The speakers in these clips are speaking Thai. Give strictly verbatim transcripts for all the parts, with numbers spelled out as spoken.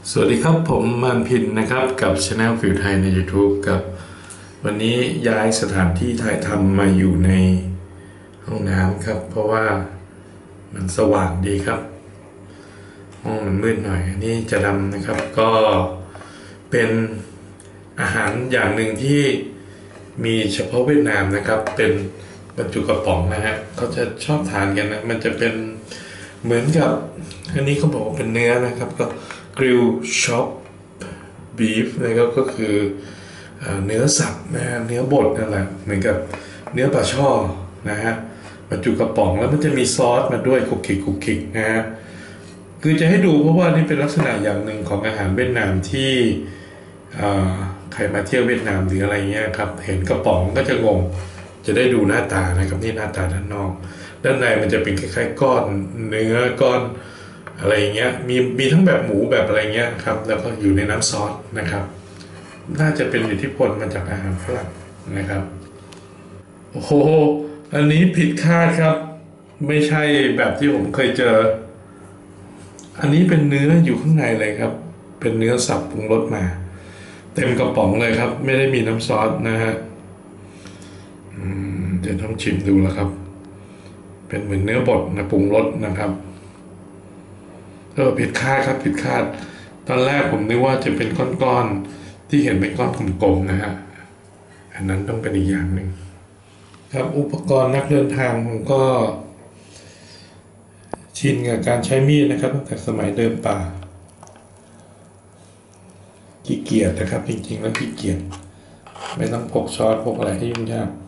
สวัสดีครับผมมันพินนะครับกับ Channel ฟิวไทยใน YouTube กับวันนี้ย้ายสถานที่ถ่ายทำมาอยู่ในห้องน้ำครับเพราะว่ามันสว่างดีครับห้องมันมืดหน่อยอันนี้จะดำนะครับก็เป็นอาหารอย่างหนึ่งที่มีเฉพาะเวียดนามนะครับเป็นบรรจุกระป๋องนะฮะเขาจะชอบทานกันนะมันจะเป็นเหมือนกับอันนี้เขาบอกว่าเป็นเนื้อนะครับก็กริลช็อปบีฟนะครับก็คือเนื้อสับนะฮะเนื้อบดนั่นแหละเหมือนกับเนื้อปลาช่อนะฮะบรรจุกระป๋องแล้วมันจะมีซอสมาด้วยคุกคิกคุกคิกนะฮะคือจะให้ดูเพราะว่านี่เป็นลักษณะอย่างหนึ่งของอาหารเวียดนามที่ใครมาเที่ยวเวียดนามหรืออะไรเงี้ยครับเห็นกระป๋องก็จะงงจะได้ดูหน้าตานะครับนี่หน้าตาด้านนอกด้านในมันจะเป็นคล้ายๆก้อนเนื้อก้อนอะไรเงี้ยมีมีทั้งแบบหมูแบบอะไรเงี้ยครับแล้วก็อยู่ในน้ำซอสนะครับน่าจะเป็นอิทธิพลมาจากอาหารฝรั่งนะครับโอ้โหอันนี้ผิดคาดครับไม่ใช่แบบที่ผมเคยเจออันนี้เป็นเนื้ออยู่ข้างในเลยครับเป็นเนื้อสับปรุงรสมาเต็มกระป๋องเลยครับไม่ได้มีน้ำซอสนะฮะเดี๋ยวต้องชิมดูแล้วครับเป็นเหมือนเนื้อบดนะปรุงรสนะครับเออผิดคาดครับผิดคาดตอนแรกผมนึกว่าจะเป็นก้อนๆที่เห็นเป็นก้อนกลมๆนะฮะอันนั้นต้องเป็นอีกอย่างหนึ่งครับอุปกรณ์นักเดินทางผมก็ชินกับการใช้มีดนะครับตั้งแต่สมัยเดินป่าขี้เกียจนะครับจริงๆแล้วขี้เกียจไม่ต้องพกช้อนพกอะไรให้ยุ่งยาก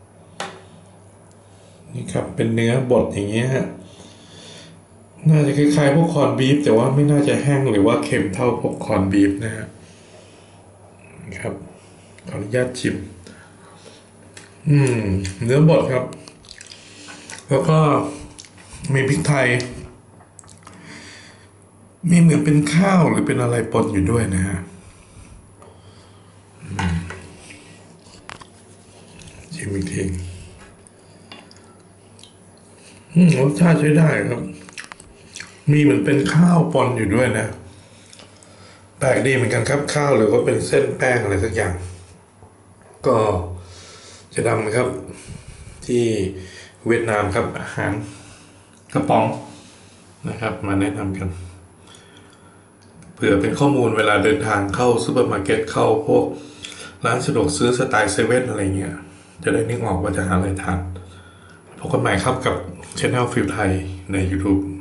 นี่ครับเป็นเนื้อบดอย่างเงี้ยฮะน่าจะคล้ายๆพวกคอนบีฟแต่ว่าไม่น่าจะแห้งหรือว่าเค็มเท่าพวกคอนบีฟนะฮะครับขออนุญาตชิมอืมเนื้อบดครับแล้วก็มีพริกไทยมีเหมือนเป็นข้าวหรือเป็นอะไรปนอยู่ด้วยนะฮะชิมอีกทีรสชาติใช้ได้ครับมีเหมือนเป็นข้าวปนอยู่ด้วยนะแปลกดีเหมือนกันครับข้าวหรือว่าเป็นเส้นแป้งอะไรสักอย่างก็จะดำครับที่เวียดนามครับอาหารกระป๋องนะครับมาแนะนำกันเผื่อเป็นข้อมูลเวลาเดินทางเข้าซูเปอร์มาร์เก็ตเข้าพวกร้านสะดวกซื้อสไตล์เซเว่นอะไรเงี้ยจะได้นึกออกว่าจะหาอะไรทานพบกันใหม่ครับกับ Channel ฟิวไทยใน YouTube